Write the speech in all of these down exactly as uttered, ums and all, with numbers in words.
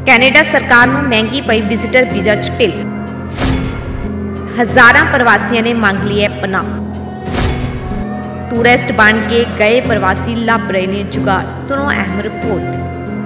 Canada ਸਰਕਾਰ ਨੂੰ ਮਹਿੰਗੀ ਪਈ ਵਿਜ਼ਿਟਰ ਵੀਜ਼ਾ ਚ ਢਿੱਲ। ਹਜ਼ਾਰਾਂ ਪ੍ਰਵਾਸੀਆਂ ਨੇ ਮੰਗ ਲਈ ਹੈ ਪਨਾਹ। ਟੂਰਿਸਟ ਬਣ ਕੇ ਗਏ ਪ੍ਰਵਾਸੀ ਲੱਭ ਰਹੇ ਨੇ ਜੁਗਾੜ। ਸੁਣੋ ਅਹਿਮ ਰਿਪੋਰਟ।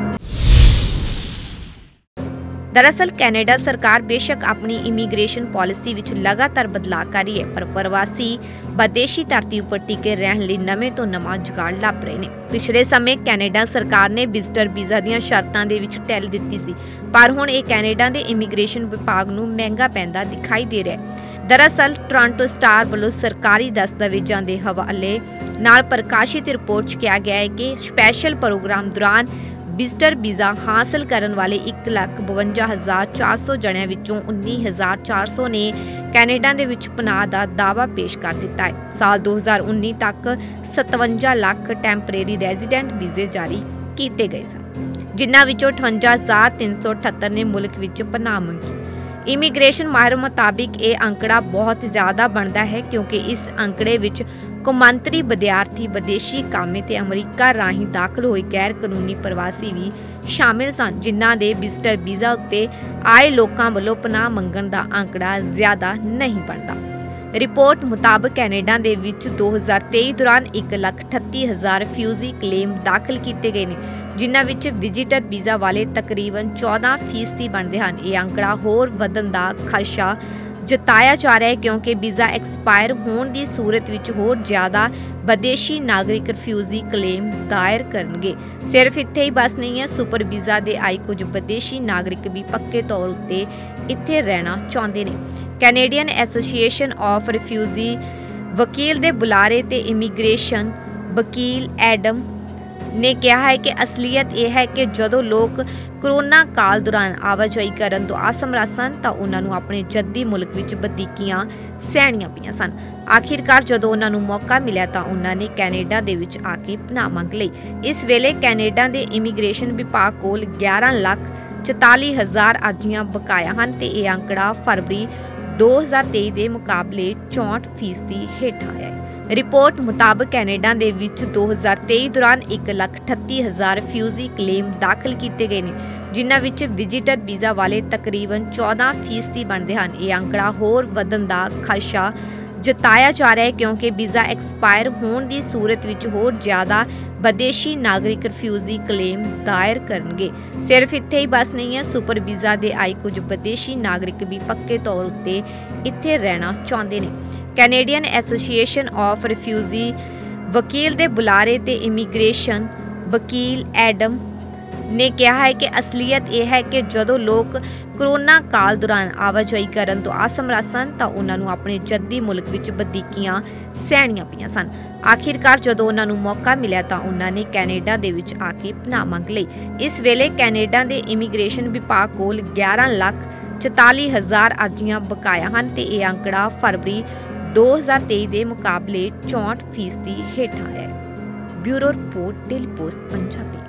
दरअसल कैनेडा सरकार बेशक अपनी इमीग्रेशन पॉलिसी विच लगातार बदलाव कर रही है, पर प्रवासी विदेशी धरती उपर टिके रहने लई नवें तो नवां जुगाड़ लभ रहे हैं। पिछले समय कैनेडा सरकार ने विजिटर वीज़ा दीआं शर्तां दे विच ढिल दित्ती सी, पर हुण इह कैनेडा दे इमीग्रेशन विभाग नूं महंगा पैंदा दिखाई दे रहा है। दरअसल टोरंटो स्टार ਵੱਲੋਂ सरकारी दस्तावेज़ां दे हवाले नाल प्रकाशित रिपोर्ट च कहा गया है कि स्पैशल प्रोग्राम दौरान विजिटर वीज़ा हासिल करने वाले एक लख बवंजा हज़ार चार सौ जणियां विचों उन्नी हज़ार चार सौ ने कैनेडा दे विच पनाह दा दावा पेश कर दिता है। साल दो हज़ार उन्नी तक सतवंजा लख टैंपरेरी रेजिडेंट वीज़े जारी किए गए सन, जिन्हां विचों अठवंजा हज़ार तीन सौ अठहत्तर ने मुल्क विच पनाह मंगी। इमीग्रेशन माहिर मुताबिक ये आंकड़ा बहुत ज़्यादा बनता है, क्योंकि इस आंकड़े विच कौमांतरी विद्यार्थी, विदेशी कामे ते अमरीका राही दाखल होए गैर कानूनी प्रवासी भी शामिल सन, जिन्हां दे विजिटर वीज़ा उत्ते आए लोकां वल्लों पनाह मंगण दा आंकड़ा ज़्यादा नहीं बनता। रिपोर्ट मुताबक कैनेडा दे विच दो हज़ार तेई दौरान एक लख अठत्ती हज़ार फ्यूजी क्लेम दाखल किए गए ने, जिन्हां विच विजिटर वीज़ा वाले तकरीबन चौदह फीसदी बनते हैं। यह आंकड़ा होर वधण दा खदशा जताया जा रहा है, क्योंकि वीज़ा एक्सपायर होने की सूरत विच होर ज़्यादा विदेशी नागरिक रिफ्यूजी क्लेम दायर करनगे। सिर्फ इत्थे ही बस नहीं है, सुपर वीज़ा दे आई कुछ विदेशी नागरिक भी पक्के तौर उत्ते इत्थे रहना चाहते हैं। कैनेडियन एसोसीएशन ऑफ रिफ्यूजी वकील दे बुलारे ते इमीग्रेशन वकील एडम ने कहा है कि असलीयत यह है कि जदों लोग कोरोना काल दौरान आवाजाही करन तो असमर्थ सन, तां उन्हां नूं अपने जद्दी मुल्क विच वधीकियां सहणीआं पईआं सन। आखिरकार जदों उन्हां नूं मौका मिलिया तां उन्हां ने कैनेडा दे विच आके पनाह मंग लई। इस वेले कैनेडा दे इमीग्रेशन विभाग कोल ग्यारह लख चौताली हज़ार अर्जियां बकाया हैं ते यह आंकड़ा फरवरी दो हज़ार तेई के मुकाबले चौंठ फीसदी हेठ आया है। रिपोर्ट मुताबक कैनेडा दे विच दो हज़ार तेई दौरान एक लख अठत्ती हज़ार फ्यूजी क्लेम दाखल किए गए हैं, जिन्हां विच विजिटर वीज़ा वाले तकरीबन चौदह फीसदी बनते हैं। यह आंकड़ा होर वधण दा खदशा जताया जा रहा है, क्योंकि वीज़ा एक्सपायर होने की सूरत विच होर ज़्यादा विदेशी नागरिक रिफ्यूजी क्लेम दायर करनगे। सिर्फ इत्थे ही बस नहीं है, सुपर वीज़ा दे आई कुछ विदेशी नागरिक भी पक्के तौर उत्ते इत्थे रहना चाहते हैं। कैनेडियन एसोसीएशन ऑफ रिफ्यूजी वकील दे बुलारे ते इमीग्रेशन वकील एडम ने कहा है कि असलीयत यह है कि जदों लोग कोरोना काल दौरान आवाजाही करन तो असमर्थ सन, तां उन्हां नूं अपने जद्दी मुल्क विच वधीकियां सहणीआं पईआं सन। आखिरकार जदों उन्हां नूं मौका मिलिया तां उन्हां ने कैनेडा दे विच आके पनाह मंग लई। इस वेले कैनेडा दे इमीग्रेशन विभाग कोल ग्यारह लख चौताली हज़ार अर्जियां बकाया हैं ते यह आंकड़ा फरवरी दो हज़ार तेई के मुकाबले चौंठ फीसदी हेठ आया है। Bureau report daily post Punjabi.